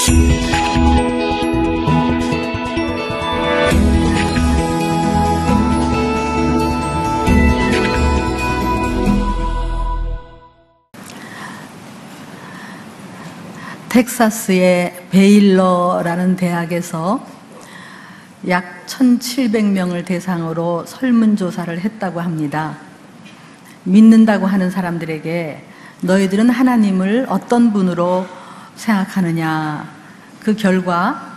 텍사스의 베일러라는 대학에서 약 1,700명을 대상으로 설문조사를 했다고 합니다. 믿는다고 하는 사람들에게 너희들은 하나님을 어떤 분으로 생각하느냐? 그 결과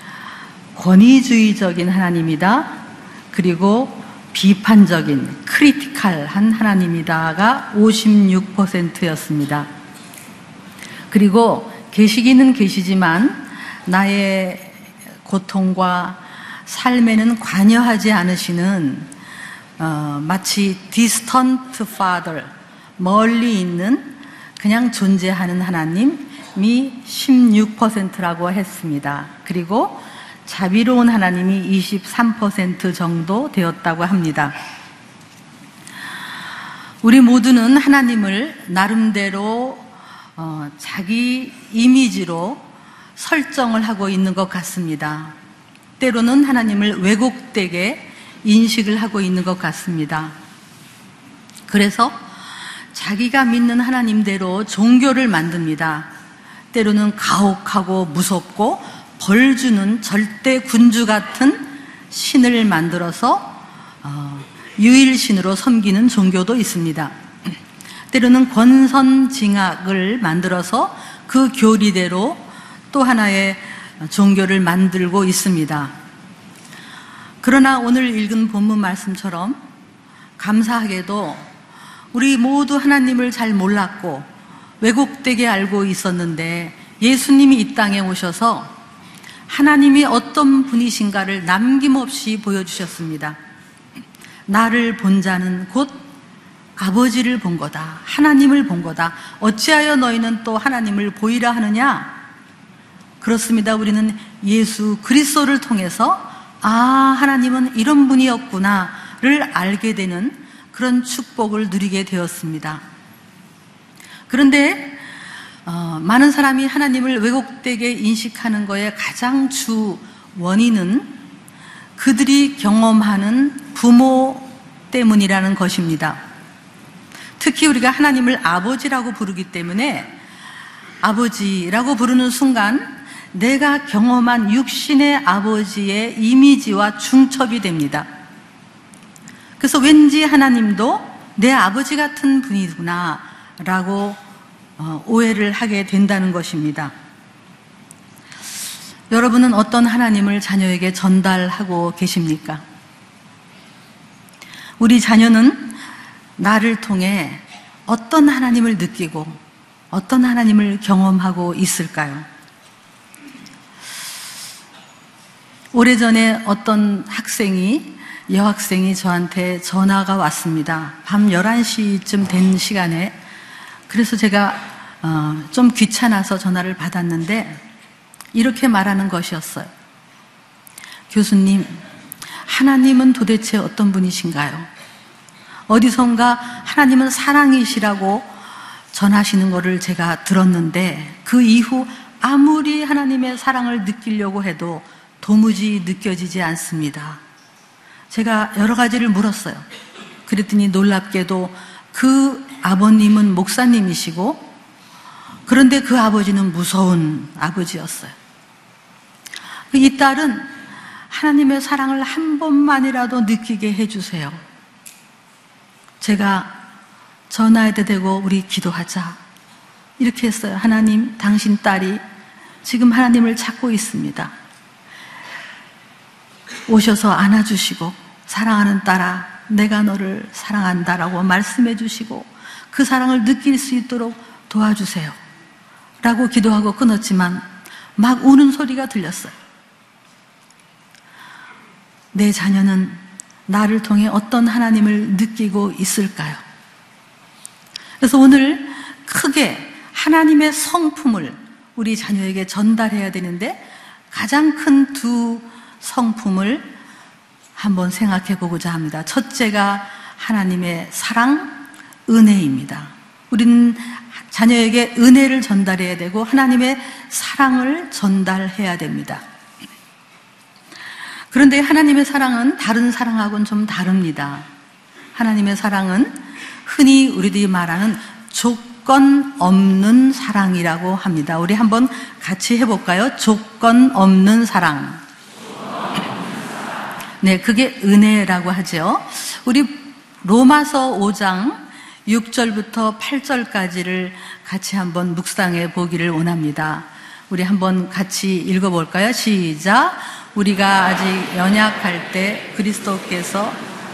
권위주의적인 하나님이다. 그리고 비판적인 크리티컬한 하나님이다가 56%였습니다. 그리고 계시기는 계시지만 나의 고통과 삶에는 관여하지 않으시는 마치 distant father, 멀리 있는 그냥 존재하는 하나님이 16%라고 했습니다. 그리고 자비로운 하나님이 23% 정도 되었다고 합니다. 우리 모두는 하나님을 나름대로 자기 이미지로 설정을 하고 있는 것 같습니다. 때로는 하나님을 왜곡되게 인식을 하고 있는 것 같습니다. 그래서 자기가 믿는 하나님대로 종교를 만듭니다. 때로는 가혹하고 무섭고 벌 주는 절대 군주 같은 신을 만들어서 유일신으로 섬기는 종교도 있습니다. 때로는 권선징악을 만들어서 그 교리대로 또 하나의 종교를 만들고 있습니다. 그러나 오늘 읽은 본문 말씀처럼 감사하게도 우리 모두 하나님을 잘 몰랐고 왜곡되게 알고 있었는데 예수님이 이 땅에 오셔서 하나님이 어떤 분이신가를 남김없이 보여주셨습니다. 나를 본 자는 곧 아버지를 본 거다. 하나님을 본 거다. 어찌하여 너희는 또 하나님을 보이라 하느냐? 그렇습니다. 우리는 예수 그리스도를 통해서 하나님은 이런 분이었구나를 알게 되는 그런 축복을 누리게 되었습니다. 그런데 많은 사람이 하나님을 왜곡되게 인식하는 것의 가장 주 원인은 그들이 경험하는 부모 때문이라는 것입니다. 특히 우리가 하나님을 아버지라고 부르기 때문에 아버지라고 부르는 순간 내가 경험한 육신의 아버지의 이미지와 중첩이 됩니다. 그래서 왠지 하나님도 내 아버지 같은 분이구나 라고 오해를 하게 된다는 것입니다. 여러분은 어떤 하나님을 자녀에게 전달하고 계십니까? 우리 자녀는 나를 통해 어떤 하나님을 느끼고 어떤 하나님을 경험하고 있을까요? 오래전에 어떤 여학생이 저한테 전화가 왔습니다. 밤 11시쯤 된 시간에. 그래서 제가 좀 귀찮아서 전화를 받았는데 이렇게 말하는 것이었어요. 교수님, 하나님은 도대체 어떤 분이신가요? 어디선가 하나님은 사랑이시라고 전하시는 것을 제가 들었는데 그 이후 아무리 하나님의 사랑을 느끼려고 해도 도무지 느껴지지 않습니다. 제가 여러 가지를 물었어요. 그랬더니 놀랍게도 그 아버님은 목사님이시고 그런데 그 아버지는 무서운 아버지였어요. 이 딸은 하나님의 사랑을 한 번만이라도 느끼게 해주세요. 제가 전화해도 되고 우리 기도하자 이렇게 했어요. 하나님, 당신 딸이 지금 하나님을 찾고 있습니다. 오셔서 안아주시고 사랑하는 딸아, 내가 너를 사랑한다라고 말씀해 주시고 그 사랑을 느낄 수 있도록 도와주세요 라고 기도하고 끊었지만 막 우는 소리가 들렸어요. 내 자녀는 나를 통해 어떤 하나님을 느끼고 있을까요? 그래서 오늘 크게 하나님의 성품을 우리 자녀에게 전달해야 되는데 가장 큰 두 성품을 한번 생각해 보고자 합니다. 첫째가 하나님의 사랑, 은혜입니다. 우리는 자녀에게 은혜를 전달해야 되고 하나님의 사랑을 전달해야 됩니다. 그런데 하나님의 사랑은 다른 사랑하고는 좀 다릅니다. 하나님의 사랑은 흔히 우리들이 말하는 조건 없는 사랑이라고 합니다. 우리 한번 같이 해볼까요? 조건 없는 사랑. 네, 그게 은혜라고 하죠. 우리 로마서 5장 6절부터 8절까지를 같이 한번 묵상해 보기를 원합니다. 우리 한번 같이 읽어볼까요? 시작. 우리가 아직 연약할 때 그리스도께서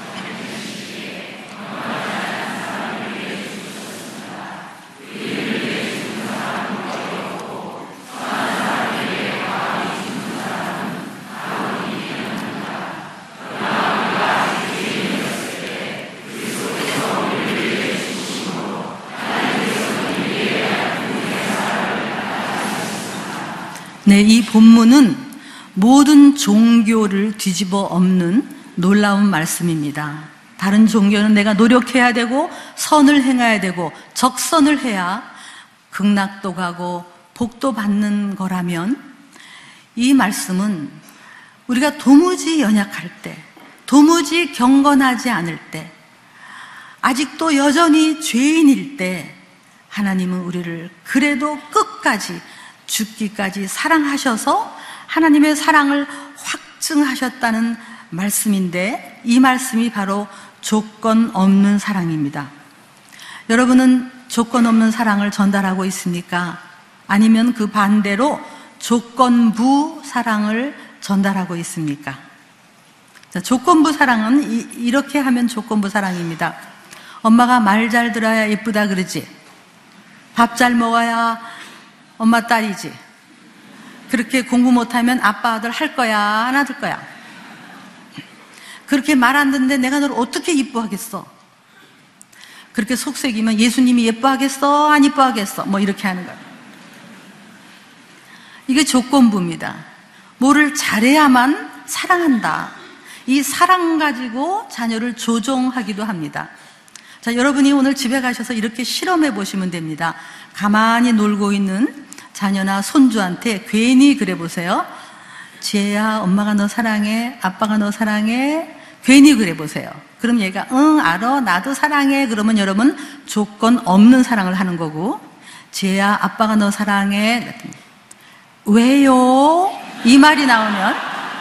네, 이 본문은 모든 종교를 뒤집어 엎는 놀라운 말씀입니다. 다른 종교는 내가 노력해야 되고 선을 행해야 되고 적선을 해야 극락도 가고 복도 받는 거라면, 이 말씀은 우리가 도무지 연약할 때, 도무지 경건하지 않을 때, 아직도 여전히 죄인일 때 하나님은 우리를 그래도 끝까지 죽기까지 사랑하셔서 하나님의 사랑을 확증하셨다는 말씀인데, 이 말씀이 바로 조건 없는 사랑입니다. 여러분은 조건 없는 사랑을 전달하고 있습니까? 아니면 그 반대로 조건부 사랑을 전달하고 있습니까? 자, 조건부 사랑은 이렇게 하면 조건부 사랑입니다. 엄마가 말 잘 들어야 예쁘다 그러지, 밥 잘 먹어야 엄마 딸이지, 그렇게 공부 못하면 아빠 아들 할 거야 안 할 거야, 그렇게 말 안 듣는데 내가 너를 어떻게 이뻐하겠어, 그렇게 속색이면 예수님이 예뻐하겠어 안 예뻐하겠어, 뭐 이렇게 하는 거예요. 이게 조건부입니다. 뭐를 잘해야만 사랑한다, 이 사랑 가지고 자녀를 조종하기도 합니다. 자, 여러분이 오늘 집에 가셔서 이렇게 실험해 보시면 됩니다. 가만히 놀고 있는 자녀나 손주한테 괜히 그래 보세요. 지혜야, 엄마가 너 사랑해, 아빠가 너 사랑해, 괜히 그래 보세요. 그럼 얘가 응 알아, 나도 사랑해, 그러면 여러분 조건 없는 사랑을 하는 거고, 지혜야, 아빠가 너 사랑해, 왜요? 이 말이 나오면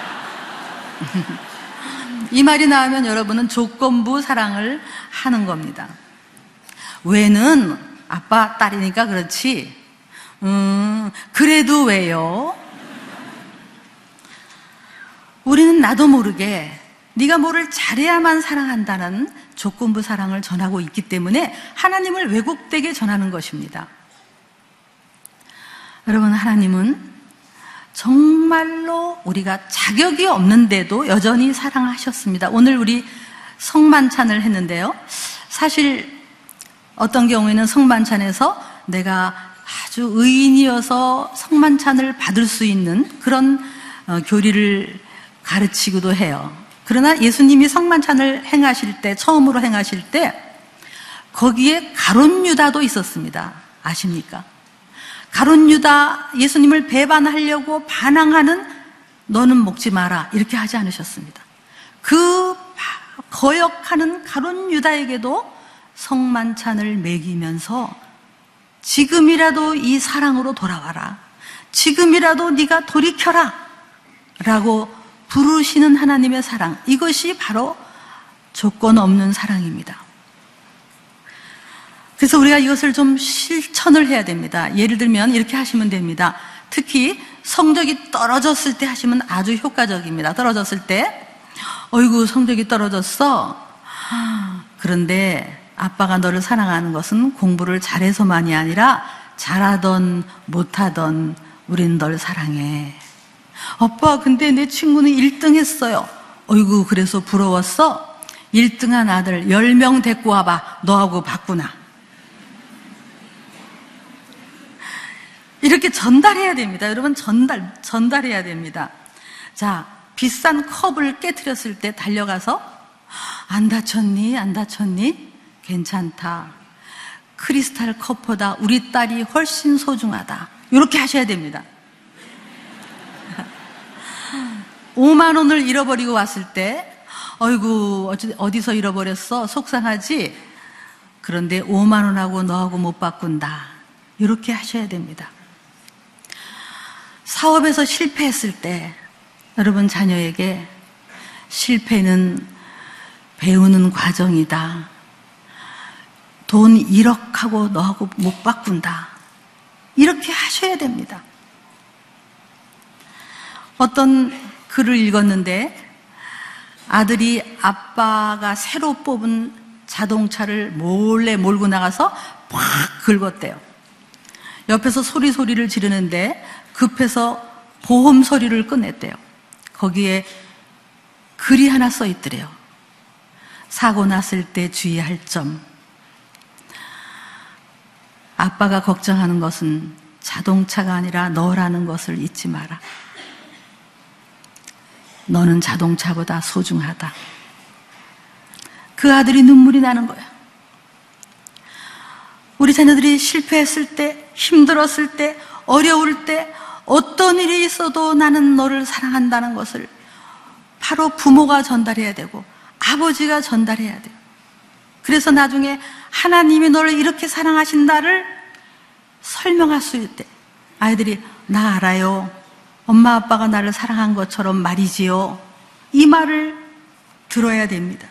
이 말이 나오면 여러분은 조건부 사랑을 하는 겁니다. 왜는 아빠 딸이니까 그렇지, 그래도 왜요? 우리는 나도 모르게 네가 뭐를 잘해야만 사랑한다는 조건부 사랑을 전하고 있기 때문에 하나님을 왜곡되게 전하는 것입니다. 여러분, 하나님은 정말로 우리가 자격이 없는데도 여전히 사랑하셨습니다. 오늘 우리 성만찬을 했는데요, 사실 어떤 경우에는 성만찬에서 내가 아주 의인이어서 성만찬을 받을 수 있는 그런 교리를 가르치기도 해요. 그러나 예수님이 성만찬을 행하실 때, 처음으로 행하실 때 거기에 가룟 유다도 있었습니다. 아십니까? 가룟 유다, 예수님을 배반하려고 반항하는 너는 먹지 마라 이렇게 하지 않으셨습니다. 그 거역하는 가룟 유다에게도 성만찬을 먹이면서 지금이라도 이 사랑으로 돌아와라, 지금이라도 네가 돌이켜라 라고 부르시는 하나님의 사랑, 이것이 바로 조건 없는 사랑입니다. 그래서 우리가 이것을 좀 실천을 해야 됩니다. 예를 들면 이렇게 하시면 됩니다. 특히 성적이 떨어졌을 때 하시면 아주 효과적입니다. 떨어졌을 때, 어이구 성적이 떨어졌어. 그런데 아빠가 너를 사랑하는 것은 공부를 잘해서만이 아니라 잘하던 못하던 우린 널 사랑해. 아빠, 근데 내 친구는 1등 했어요. 어이구, 그래서 부러웠어? 1등한 아들 10명 데리고 와봐, 너하고 바꾸나. 이렇게 전달해야 됩니다. 여러분, 전달해야 됩니다. 자, 비싼 컵을 깨트렸을 때 달려가서 안 다쳤니? 안 다쳤니? 괜찮다. 크리스탈 컵보다 우리 딸이 훨씬 소중하다. 이렇게 하셔야 됩니다. 5만 원을 잃어버리고 왔을 때 어이구 어디서 잃어버렸어? 속상하지? 그런데 5만 원하고 너하고 못 바꾼다. 이렇게 하셔야 됩니다. 사업에서 실패했을 때 여러분 자녀에게 실패는 배우는 과정이다. 돈 1억 하고 너하고 못 바꾼다. 이렇게 하셔야 됩니다. 어떤 글을 읽었는데 아들이 아빠가 새로 뽑은 자동차를 몰래 몰고 나가서 팍 긁었대요. 옆에서 소리를 지르는데 급해서 보험 서류를 꺼냈대요. 거기에 글이 하나 써 있더래요. 사고 났을 때 주의할 점. 아빠가 걱정하는 것은 자동차가 아니라 너라는 것을 잊지 마라. 너는 자동차보다 소중하다. 그 아들이 눈물이 나는 거야. 우리 자녀들이 실패했을 때, 힘들었을 때, 어려울 때 어떤 일이 있어도 나는 너를 사랑한다는 것을 바로 부모가 전달해야 되고 아버지가 전달해야 돼요. 그래서 나중에 하나님이 너를 이렇게 사랑하신다를 설명할 수 있을 때 아이들이 나 알아요. 엄마 아빠가 나를 사랑한 것처럼 말이지요. 이 말을 들어야 됩니다.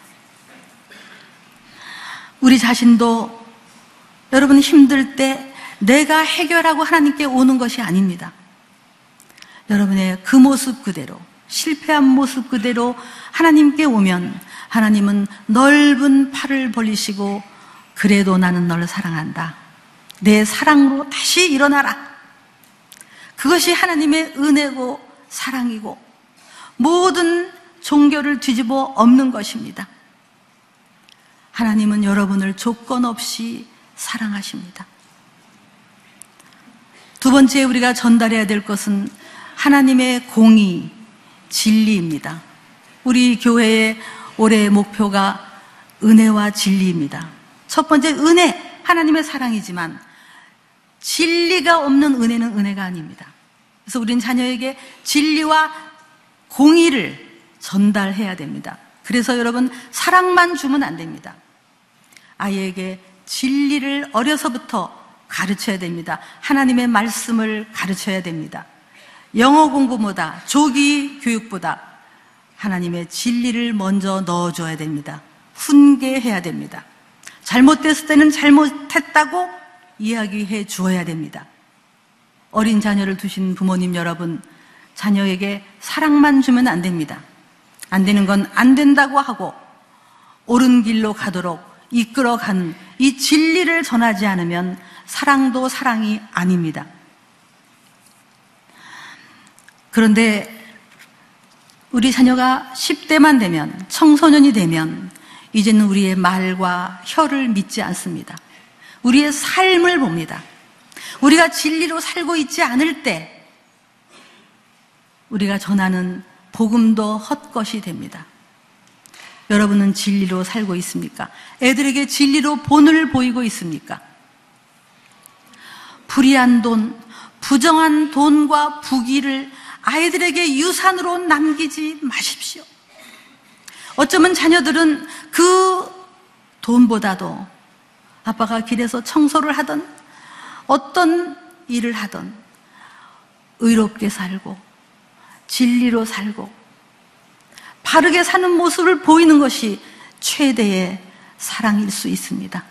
우리 자신도 여러분 힘들 때 내가 해결하고 하나님께 오는 것이 아닙니다. 여러분의 그 모습 그대로, 실패한 모습 그대로 하나님께 오면 하나님은 넓은 팔을 벌리시고 그래도 나는 너를 사랑한다. 내 사랑으로 다시 일어나라. 그것이 하나님의 은혜고 사랑이고 모든 종교를 뒤집어 엎는 것입니다. 하나님은 여러분을 조건 없이 사랑하십니다. 두 번째 우리가 전달해야 될 것은 하나님의 공의, 진리입니다. 우리 교회의 올해의 목표가 은혜와 진리입니다. 첫 번째 은혜, 하나님의 사랑이지만 진리가 없는 은혜는 은혜가 아닙니다. 그래서 우리는 자녀에게 진리와 공의를 전달해야 됩니다. 그래서 여러분 사랑만 주면 안 됩니다. 아이에게 진리를 어려서부터 가르쳐야 됩니다. 하나님의 말씀을 가르쳐야 됩니다. 영어 공부보다 조기 교육보다 하나님의 진리를 먼저 넣어줘야 됩니다. 훈계해야 됩니다. 잘못됐을 때는 잘못했다고 이야기해 주어야 됩니다. 어린 자녀를 두신 부모님 여러분, 자녀에게 사랑만 주면 안 됩니다. 안 되는 건 안 된다고 하고 옳은 길로 가도록 이끌어가는 이 진리를 전하지 않으면 사랑도 사랑이 아닙니다. 그런데 우리 자녀가 10대만 되면, 청소년이 되면 이제는 우리의 말과 혀를 믿지 않습니다. 우리의 삶을 봅니다. 우리가 진리로 살고 있지 않을 때 우리가 전하는 복음도 헛것이 됩니다. 여러분은 진리로 살고 있습니까? 애들에게 진리로 본을 보이고 있습니까? 불의한 돈, 부정한 돈과 부귀를 아이들에게 유산으로 남기지 마십시오. 어쩌면 자녀들은 그 돈보다도 아빠가 길에서 청소를 하던 어떤 일을 하던 의롭게 살고 진리로 살고 바르게 사는 모습을 보이는 것이 최대의 사랑일 수 있습니다.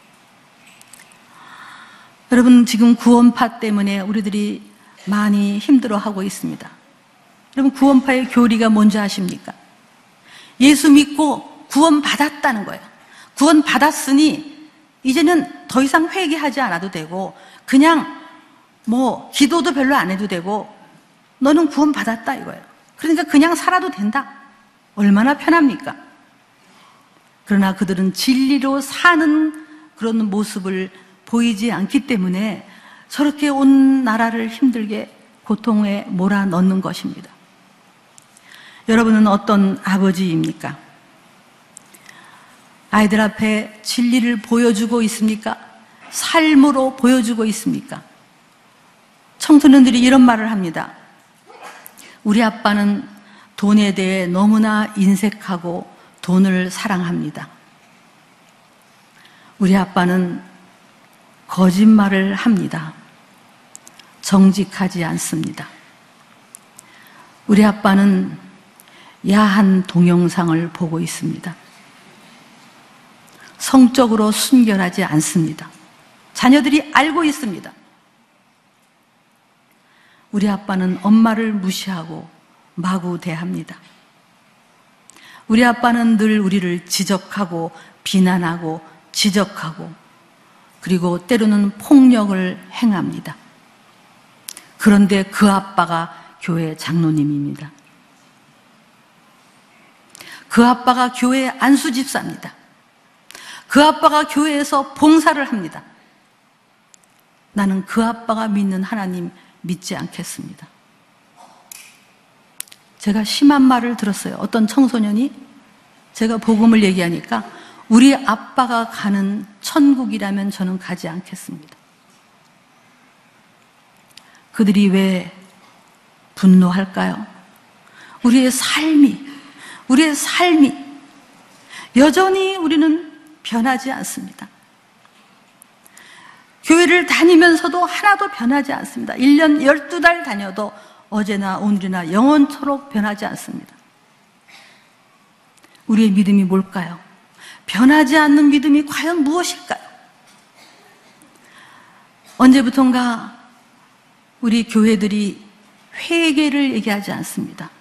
여러분 지금 구원파 때문에 우리들이 많이 힘들어하고 있습니다. 여러분 구원파의 교리가 뭔지 아십니까? 예수 믿고 구원받았다는 거예요. 구원받았으니 이제는 더 이상 회개하지 않아도 되고 그냥 기도도 별로 안 해도 되고 너는 구원받았다 이거예요. 그러니까 그냥 살아도 된다. 얼마나 편합니까? 그러나 그들은 진리로 사는 그런 모습을 보이지 않기 때문에 저렇게 온 나라를 힘들게 고통에 몰아넣는 것입니다. 여러분은 어떤 아버지입니까? 아이들 앞에 진리를 보여주고 있습니까? 삶으로 보여주고 있습니까? 청소년들이 이런 말을 합니다. 우리 아빠는 돈에 대해 너무나 인색하고 돈을 사랑합니다. 우리 아빠는 거짓말을 합니다. 정직하지 않습니다. 우리 아빠는 야한 동영상을 보고 있습니다. 성적으로 순결하지 않습니다. 자녀들이 알고 있습니다. 우리 아빠는 엄마를 무시하고 마구 대합니다. 우리 아빠는 늘 우리를 지적하고 비난하고 지적하고 그리고 때로는 폭력을 행합니다. 그런데 그 아빠가 교회 장로님입니다. 그 아빠가 교회 안수 집사입니다. 그 아빠가 교회에서 봉사를 합니다. 나는 그 아빠가 믿는 하나님 믿지 않겠습니다. 제가 심한 말을 들었어요. 어떤 청소년이 제가 복음을 얘기하니까 우리 아빠가 가는 천국이라면 저는 가지 않겠습니다. 그들이 왜 분노할까요? 우리의 삶이 여전히 우리는 변하지 않습니다. 교회를 다니면서도 하나도 변하지 않습니다. 1년 12달 다녀도 어제나 오늘이나 영원토록 변하지 않습니다. 우리의 믿음이 뭘까요? 변하지 않는 믿음이 과연 무엇일까요? 언제부턴가 우리 교회들이 회개를 얘기하지 않습니다.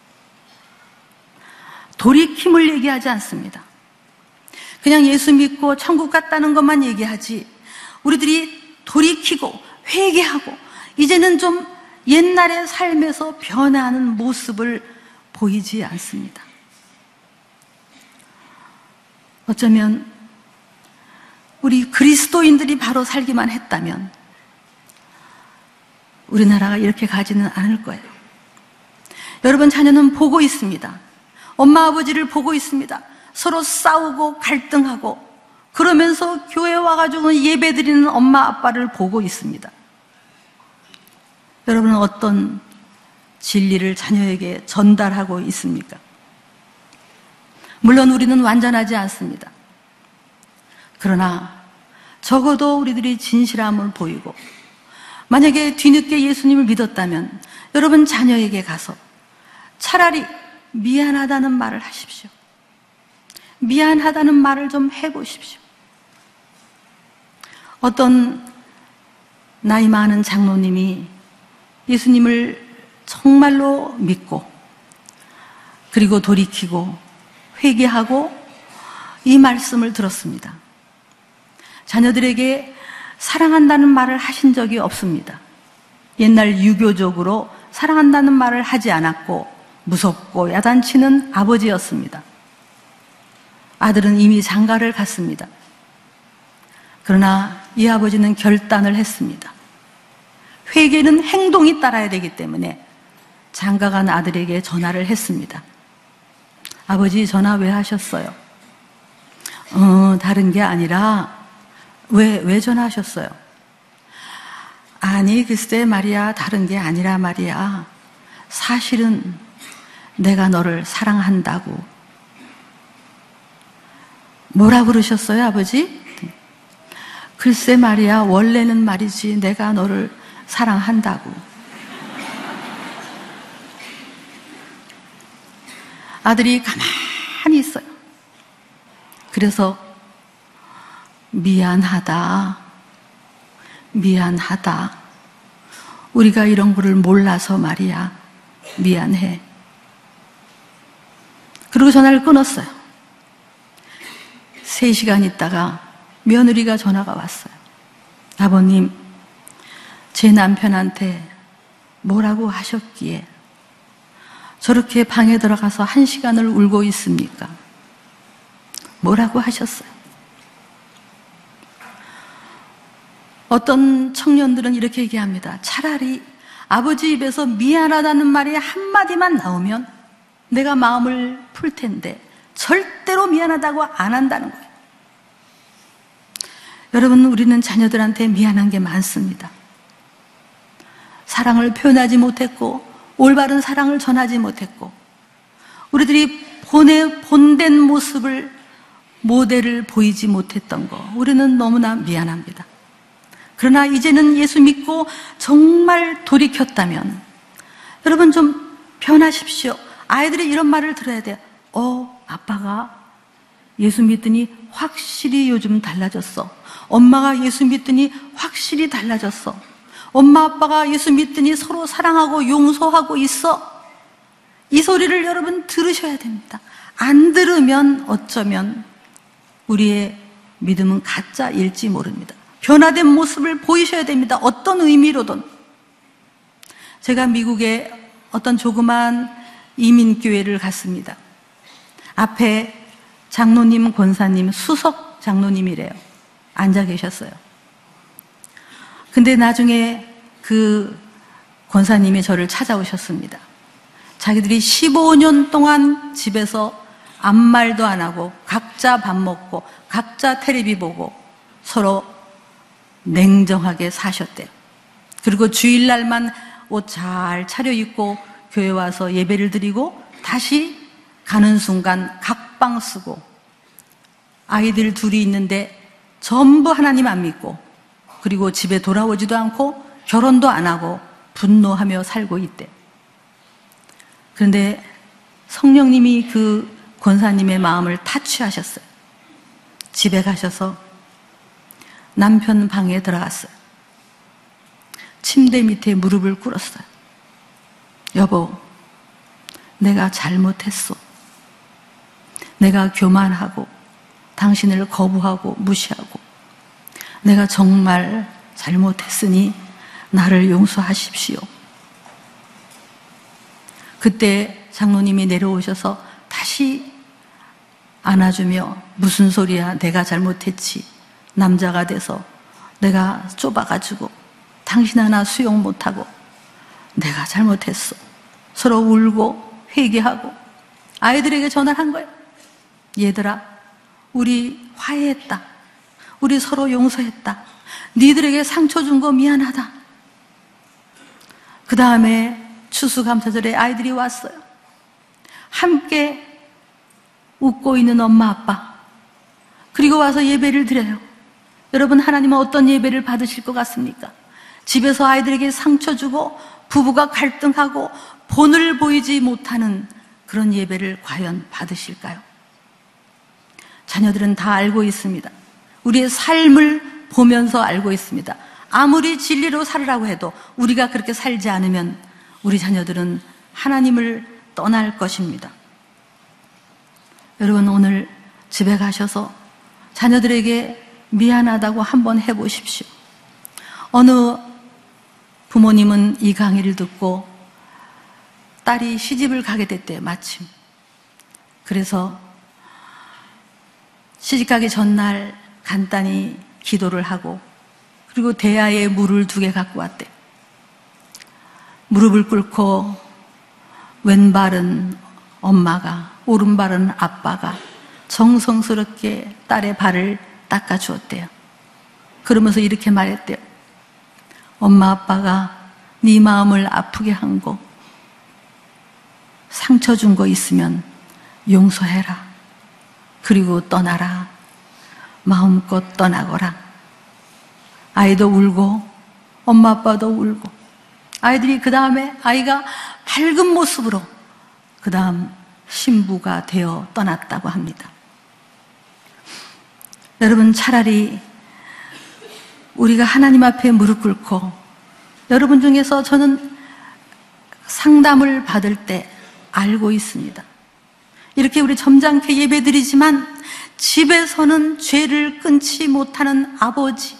돌이킴을 얘기하지 않습니다. 그냥 예수 믿고 천국 갔다는 것만 얘기하지 우리들이 돌이키고 회개하고 이제는 좀 옛날의 삶에서 변화하는 모습을 보이지 않습니다. 어쩌면 우리 그리스도인들이 바로 살기만 했다면 우리나라가 이렇게 가지는 않을 거예요. 여러분 자녀는 보고 있습니다. 엄마 아버지를 보고 있습니다. 서로 싸우고 갈등하고 그러면서 교회 와가지고 예배드리는 엄마 아빠를 보고 있습니다. 여러분은 어떤 진리를 자녀에게 전달하고 있습니까? 물론 우리는 완전하지 않습니다. 그러나 적어도 우리들이 진실함을 보이고 만약에 뒤늦게 예수님을 믿었다면 여러분 자녀에게 가서 차라리 미안하다는 말을 하십시오. 미안하다는 말을 좀 해보십시오. 어떤 나이 많은 장로님이 예수님을 정말로 믿고 그리고 돌이키고 회개하고 이 말씀을 들었습니다. 자녀들에게 사랑한다는 말을 하신 적이 없습니다. 옛날 유교적으로 사랑한다는 말을 하지 않았고 무섭고 야단치는 아버지였습니다. 아들은 이미 장가를 갔습니다. 그러나 이 아버지는 결단을 했습니다. 회개는 행동이 따라야 되기 때문에 장가간 아들에게 전화를 했습니다. 아버지 전화 왜 하셨어요? 다른 게 아니라 왜 전화하셨어요? 아니 글쎄 말이야 다른 게 아니라 말이야 사실은 내가 너를 사랑한다고. 뭐라고 그러셨어요 아버지? 글쎄 말이야 원래는 말이지 내가 너를 사랑한다고. 아들이 가만히 있어요. 그래서 미안하다. 우리가 이런 거를 몰라서 말이야. 미안해. 그리고 전화를 끊었어요. 3시간 있다가 며느리가 전화가 왔어요. 아버님, 제 남편한테 뭐라고 하셨기에 저렇게 방에 들어가서 1시간을 울고 있습니까? 뭐라고 하셨어요? 어떤 청년들은 이렇게 얘기합니다. 차라리 아버지 입에서 미안하다는 말이 한마디만 나오면 내가 마음을 풀 텐데 절대로 미안하다고 안 한다는 거예요. 여러분, 우리는 자녀들한테 미안한 게 많습니다. 사랑을 표현하지 못했고, 올바른 사랑을 전하지 못했고, 우리들이 본된 모습을, 모델을 보이지 못했던 거, 우리는 너무나 미안합니다. 그러나 이제는 예수 믿고 정말 돌이켰다면 여러분 좀 변하십시오. 아이들이 이런 말을 들어야 돼요. 아빠가 예수 믿더니 확실히 요즘 달라졌어. 엄마가 예수 믿더니 확실히 달라졌어. 엄마 아빠가 예수 믿더니 서로 사랑하고 용서하고 있어. 이 소리를 여러분 들으셔야 됩니다. 안 들으면 어쩌면 우리의 믿음은 가짜일지 모릅니다. 변화된 모습을 보이셔야 됩니다. 어떤 의미로든. 제가 미국의 어떤 조그만 이민교회를 갔습니다. 앞에 장로님, 권사님, 수석 장로님이래요. 앉아 계셨어요. 근데 나중에 그 권사님이 저를 찾아오셨습니다. 자기들이 15년 동안 집에서 아무 말도 안 하고 각자 밥 먹고 각자 텔레비 보고 서로 냉정하게 사셨대요. 그리고 주일날만 옷 잘 차려입고 교회 와서 예배를 드리고 다시 가는 순간 각방 쓰고, 아이들 둘이 있는데 전부 하나님 안 믿고, 그리고 집에 돌아오지도 않고 결혼도 안 하고 분노하며 살고 있대. 그런데 성령님이 그 권사님의 마음을 타취하셨어요. 집에 가셔서 남편 방에 들어갔어요. 침대 밑에 무릎을 꿇었어요. 여보, 내가 잘못했어. 내가 교만하고 당신을 거부하고 무시하고 내가 정말 잘못했으니 나를 용서하십시오. 그때 장로님이 내려오셔서 다시 안아주며, 무슨 소리야, 내가 잘못했지. 남자가 돼서 내가 좁아가지고 당신 하나 수용 못하고 내가 잘못했어. 서로 울고 회개하고 아이들에게 전화를 한 거예요. 얘들아, 우리 화해했다. 우리 서로 용서했다. 니들에게 상처 준 거 미안하다. 그 다음에 추수감사절에 아이들이 왔어요. 함께 웃고 있는 엄마 아빠, 그리고 와서 예배를 드려요. 여러분, 하나님은 어떤 예배를 받으실 것 같습니까? 집에서 아이들에게 상처 주고 부부가 갈등하고 본을 보이지 못하는 그런 예배를 과연 받으실까요? 자녀들은 다 알고 있습니다. 우리의 삶을 보면서 알고 있습니다. 아무리 진리로 살으라고 해도 우리가 그렇게 살지 않으면 우리 자녀들은 하나님을 떠날 것입니다. 여러분, 오늘 집에 가셔서 자녀들에게 미안하다고 한번 해보십시오. 어느 부모님은 이 강의를 듣고 딸이 시집을 가게 됐대요, 마침. 그래서 시집가기 전날 간단히 기도를 하고, 그리고 대야에 물을 2개 갖고 왔대. 무릎을 꿇고 왼발은 엄마가, 오른발은 아빠가 정성스럽게 딸의 발을 닦아주었대요. 그러면서 이렇게 말했대요. 엄마 아빠가 네 마음을 아프게 한 거, 상처 준 거 있으면 용서해라. 그리고 떠나라. 마음껏 떠나거라. 아이도 울고 엄마 아빠도 울고, 아이들이 그 다음에 아이가 밝은 모습으로 그 다음 신부가 되어 떠났다고 합니다. 여러분, 차라리 우리가 하나님 앞에 무릎 꿇고, 여러분 중에서 저는 상담을 받을 때 알고 있습니다. 이렇게 우리 점잖게 예배드리지만 집에서는 죄를 끊지 못하는 아버지,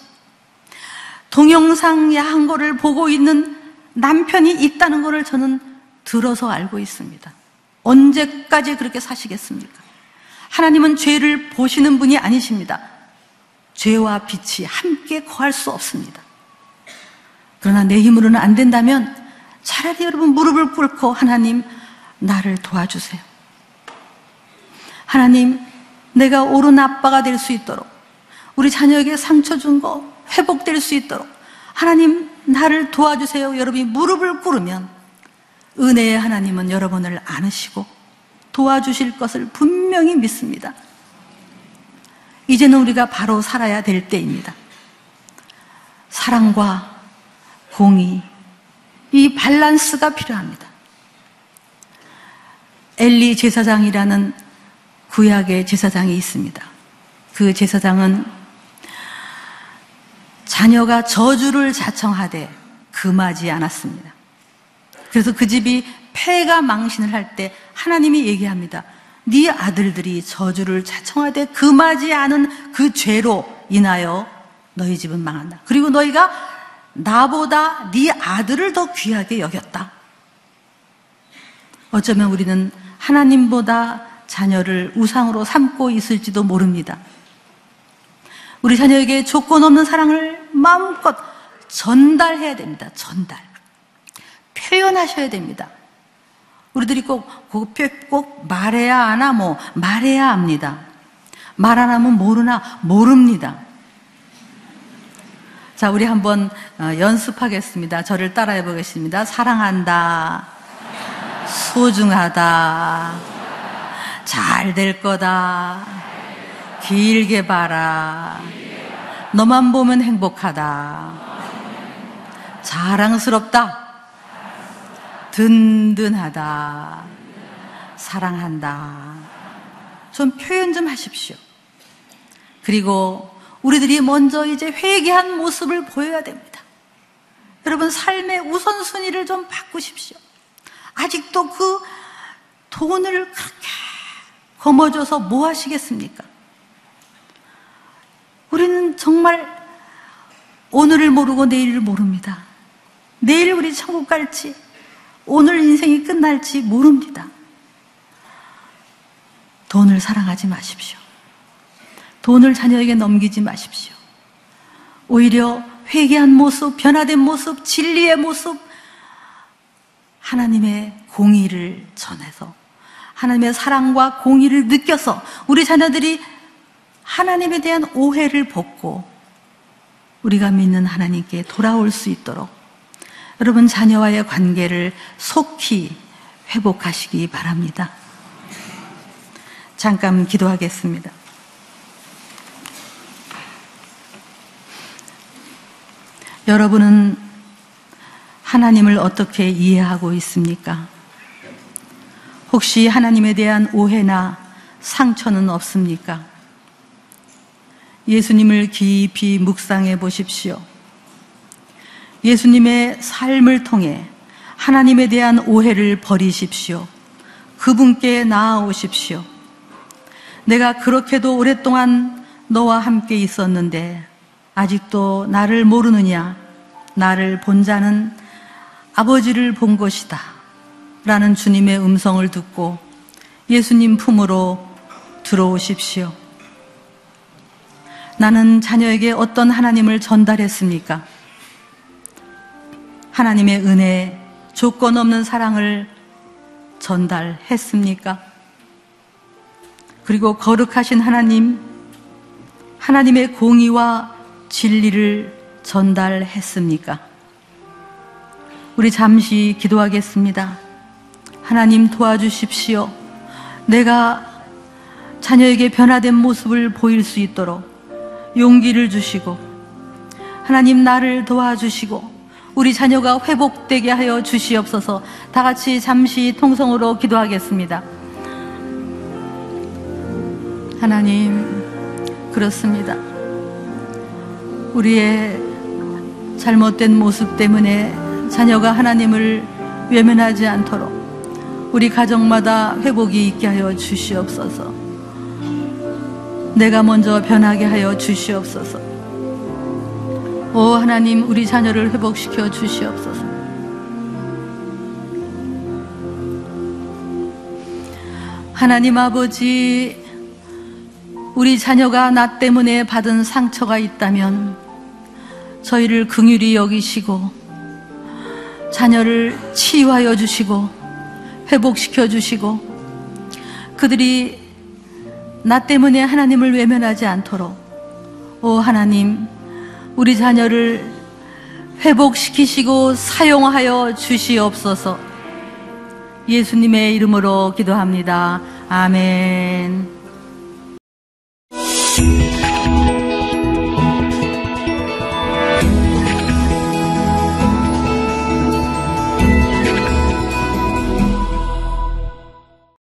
동영상 야한 거를 보고 있는 남편이 있다는 것을 저는 들어서 알고 있습니다. 언제까지 그렇게 사시겠습니까? 하나님은 죄를 보시는 분이 아니십니다. 죄와 빛이 함께 거할 수 없습니다. 그러나 내 힘으로는 안 된다면 차라리 여러분 무릎을 꿇고, 하나님, 나를 도와주세요. 하나님, 내가 옳은 아빠가 될 수 있도록, 우리 자녀에게 상처 준 거 회복될 수 있도록 하나님 나를 도와주세요. 여러분이 무릎을 꿇으면 은혜의 하나님은 여러분을 안으시고 도와주실 것을 분명히 믿습니다. 이제는 우리가 바로 살아야 될 때입니다. 사랑과 공의, 이 밸런스가 필요합니다. 엘리 제사장이라는 구약의 제사장이 있습니다. 그 제사장은 자녀가 저주를 자청하되 금하지 않았습니다. 그래서 그 집이 폐가 망신을 할 때 하나님이 얘기합니다. 네 아들들이 저주를 자청하되 금하지 않은 그 죄로 인하여 너희 집은 망한다. 그리고 너희가 나보다 네 아들을 더 귀하게 여겼다. 어쩌면 우리는 하나님보다 자녀를 우상으로 삼고 있을지도 모릅니다. 우리 자녀에게 조건 없는 사랑을 마음껏 전달해야 됩니다. 전달. 표현하셔야 됩니다. 우리들이 꼭 말해야 하나, 말해야 합니다. 말 안 하면 모릅니다. 자, 우리 한번 연습하겠습니다. 저를 따라해 보겠습니다. 사랑한다. 소중하다. 잘 될 거다. 길게 봐라. 너만 보면 행복하다. 자랑스럽다. 든든하다. 사랑한다. 좀 표현 좀 하십시오. 그리고 우리들이 먼저 이제 회개한 모습을 보여야 됩니다. 여러분, 삶의 우선순위를 좀 바꾸십시오. 아직도 그 돈을 그렇게 거머쥐어서 뭐 하시겠습니까? 우리는 정말 오늘을 모르고 내일을 모릅니다. 내일 우리 천국 갈지, 오늘 인생이 끝날지 모릅니다. 돈을 사랑하지 마십시오. 돈을 자녀에게 넘기지 마십시오. 오히려 회개한 모습, 변화된 모습, 진리의 모습, 하나님의 공의를 전해서 하나님의 사랑과 공의를 느껴서 우리 자녀들이 하나님에 대한 오해를 벗고 우리가 믿는 하나님께 돌아올 수 있도록 여러분 자녀와의 관계를 속히 회복하시기 바랍니다. 잠깐 기도하겠습니다. 여러분은 하나님을 어떻게 이해하고 있습니까? 혹시 하나님에 대한 오해나 상처는 없습니까? 예수님을 깊이 묵상해 보십시오. 예수님의 삶을 통해 하나님에 대한 오해를 버리십시오. 그분께 나아오십시오. 내가 그렇게도 오랫동안 너와 함께 있었는데 아직도 나를 모르느냐? 나를 본 자는 아버지를 본 것이다 라는 주님의 음성을 듣고 예수님 품으로 들어오십시오. 나는 자녀에게 어떤 하나님을 전달했습니까? 하나님의 은혜, 조건 없는 사랑을 전달했습니까? 그리고 거룩하신 하나님, 하나님의 공의와 진리를 전달했습니까? 우리 잠시 기도하겠습니다. 하나님 도와주십시오. 내가 자녀에게 변화된 모습을 보일 수 있도록 용기를 주시고 하나님 나를 도와주시고 우리 자녀가 회복되게 하여 주시옵소서. 다 같이 잠시 통성으로 기도하겠습니다. 하나님, 그렇습니다. 우리의 잘못된 모습 때문에 자녀가 하나님을 외면하지 않도록 우리 가정마다 회복이 있게 하여 주시옵소서. 내가 먼저 변하게 하여 주시옵소서. 오 하나님, 우리 자녀를 회복시켜 주시옵소서. 하나님 아버지, 우리 자녀가 나 때문에 받은 상처가 있다면 저희를 긍휼히 여기시고 자녀를 치유하여 주시고 회복시켜 주시고 그들이 나 때문에 하나님을 외면하지 않도록 오 하나님, 우리 자녀를 회복시키시고 사용하여 주시옵소서. 예수님의 이름으로 기도합니다. 아멘.